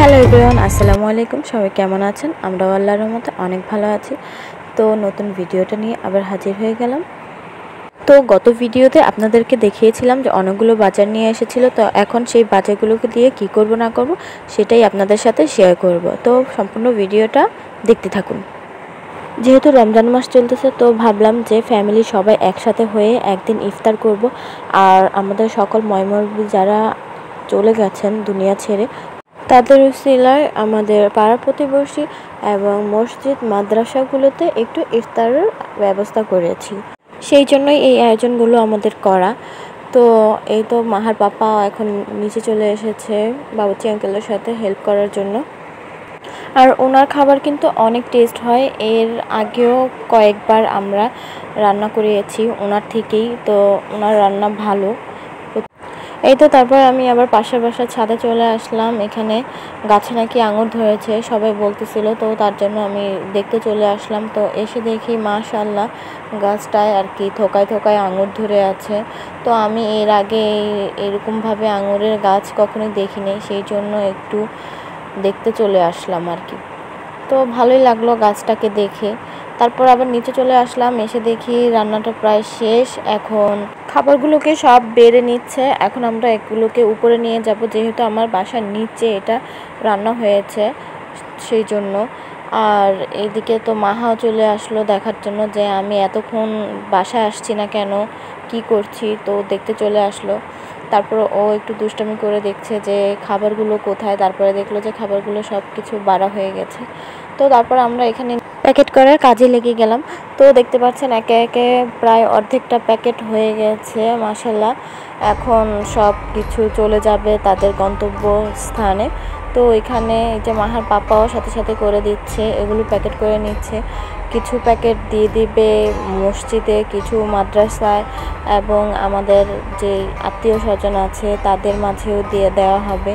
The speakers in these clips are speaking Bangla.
হ্যালো এভরিওয়ান, আসসালামু আলাইকুম। সবাই কেমন আছেন? আমরাও আল্লাহর রহমতে অনেক ভালো আছি। তো নতুন ভিডিওটা নিয়ে আবার হাজির হয়ে গেলাম। তো গত ভিডিওতে আপনাদেরকে দেখিয়েছিলাম যে অনেকগুলো বাজার নিয়ে এসেছিল। তো এখন সেই বাজারগুলোকে দিয়ে কি করব না করব সেটাই আপনাদের সাথে শেয়ার করব। তো সম্পূর্ণ ভিডিওটা দেখতে থাকুন। যেহেতু রমজান মাস চলতেছে, তো ভাবলাম যে ফ্যামিলি সবাই একসাথে হয়ে একদিন ইফতার করব। আর আমাদের সকল ময়মুরব্বি যারা চলে গেছেন দুনিয়া ছেড়ে, তাদের উসিলায় আমাদের পাড়া প্রতিবেশী এবং মসজিদ মাদ্রাসাগুলোতে একটু ইফতারের ব্যবস্থা করেছি। সেই জন্যই এই আয়োজনগুলো আমাদের করা। তো এই তো মাহার পাপা এখন নিচে চলে এসেছে বাবুচি আঙ্কেলের সাথে হেল্প করার জন্য। আর ওনার খাবার কিন্তু অনেক টেস্ট হয়। এর আগেও কয়েকবার আমরা রান্না করিয়েছি ওনার থেকেই, তো ওনার রান্না ভালো। এই তো তারপর আমি আবার পাশের বাসার ছাদে চলে আসলাম। এখানে গাছে নাকি আঙুর ধরেছে সবাই বলতেছিল, তো তার জন্য আমি দেখতে চলে আসলাম। তো এসে দেখি মাশাআল্লাহ গাছটায় আর কি থোকায় থোকায় আঙুর ধরে আছে। তো আমি এর আগে এরকমভাবে আঙুরের গাছ কখনোই দেখিনি, সেই জন্য একটু দেখতে চলে আসলাম আর কি। তো ভালোই লাগলো গাছটাকে দেখে। তারপর আবার নিচে চলে আসলাম, এসে দেখি রান্নাটা প্রায় শেষ। এখন খাবারগুলোকে সব বেড়ে নিচ্ছে। এখন আমরা এগুলোকে উপরে নিয়ে যাব, যেহেতু আমার বাসার নিচে এটা রান্না হয়েছে সেই জন্য। আর এইদিকে তো মাহাও চলে আসলো দেখার জন্য যে আমি এতক্ষণ বাসায় আসছি না কেন, কি করছি। তো দেখতে চলে আসলো। তারপর ও একটু দুষ্টামি করে দেখছে যে খাবারগুলো কোথায়। তারপরে দেখলো যে খাবারগুলো সব কিছু বাড়া হয়ে গেছে। তো তারপর আমরা এখানে প্যাকেট করার কাজে লেগে গেলাম। তো দেখতে পাচ্ছেন একে একে প্রায় অর্ধেকটা প্যাকেট হয়ে গেছে মাশাআল্লাহ। এখন সব কিছু চলে যাবে তাদের গন্তব্য স্থানে। তো এখানে এই যে মাহার পাপাও সাথে সাথে করে দিচ্ছে, এগুলো প্যাকেট করে নিচ্ছে। কিছু প্যাকেট দিয়ে দিবে মসজিদে, কিছু মাদ্রাসায়, এবং আমাদের যে আত্মীয় স্বজন আছে তাদের মাঝেও দিয়ে দেওয়া হবে।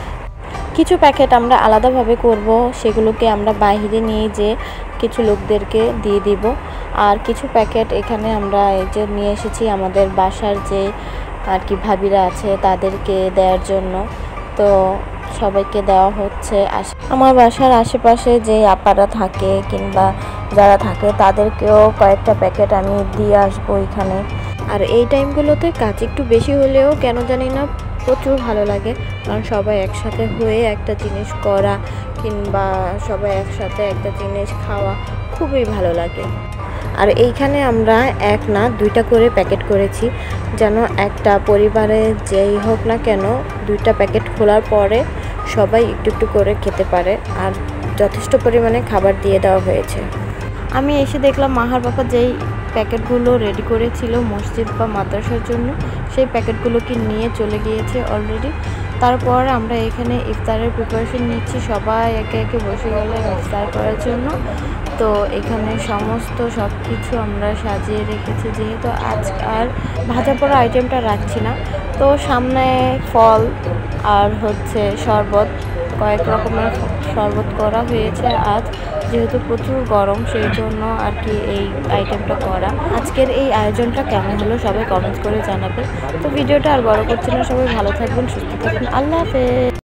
কিছু প্যাকেট আমরা আলাদাভাবে করব, সেগুলোকে আমরা বাইরে নিয়ে যে কিছু লোকদেরকে দিয়ে দিব। আর কিছু প্যাকেট এখানে আমরা এই যে নিয়ে এসেছি আমাদের বাসার যে আর কি ভাবিরা আছে তাদেরকে দেওয়ার জন্য। তো সবাইকে দেওয়া হচ্ছে। আমার বাসার আশেপাশে যে আপারা থাকে কিংবা যারা থাকে তাদেরকেও কয়েকটা প্যাকেট আমি দিয়ে আসবো এখানে। আর এই টাইমগুলোতে কাজ একটু বেশি হলেও কেন জানি না প্রচুর ভালো লাগে, কারণ সবাই একসাথে হয়ে একটা জিনিস করা কিংবা সবাই একসাথে একটা জিনিস খাওয়া খুবই ভালো লাগে। আর এইখানে আমরা এক না দুইটা করে প্যাকেট করেছি, যেন একটা পরিবারে যেই হোক না কেন দুইটা প্যাকেট খোলার পরে সবাই একটু একটু করে খেতে পারে। আর যথেষ্ট পরিমাণে খাবার দিয়ে দেওয়া হয়েছে। আমি এসে দেখলাম মাহার বাবা যেই প্যাকেটগুলো রেডি করেছিল মসজিদ বা মাদ্রাসার জন্য, সেই প্যাকেটগুলোকে নিয়ে চলে গিয়েছে অলরেডি। তারপর আমরা এখানে ইফতারের প্রিপারেশন নিচ্ছি, সবাই একে একে বসে গেল ইফতার করার জন্য। তো এখানে সমস্ত সব কিছু আমরা সাজিয়ে রেখেছি, যেহেতু আজ আর ভাজা পোড়া আইটেমটা রাখছি না। তো সামনে ফল আর হচ্ছে শরবত, কয়েক রকমের শরবত করা হয়েছে আজ, যেহেতু প্রচুর গরম সেই জন্য আর কি এই আইটেমটা করা। আজকের এই আয়োজনটা কেমন হলো সবাই কমেন্ট করে জানাবে। তো ভিডিওটা আর বড় করছি না, সবাই ভালো থাকবেন, সুস্থ থাকবেন, আল্লাহ হাফেজ।